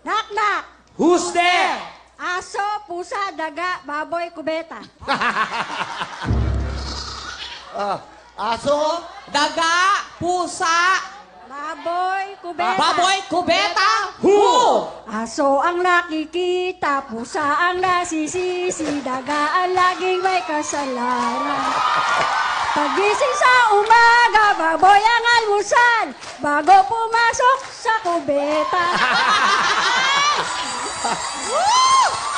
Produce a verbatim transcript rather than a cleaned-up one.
Knock, knock. Who's there? Aso, pusa, daga, baboy, kubeta. Ah, aso, Daga, pusa, Baboy, kubeta. baboy, kubeta, who? Aso ang nakikita, pusa ang nasisisi, daga ang laging may kasalanan. Pagising sa umaga, baboy ang almusal, bago pumasok sa kubeta. Woo!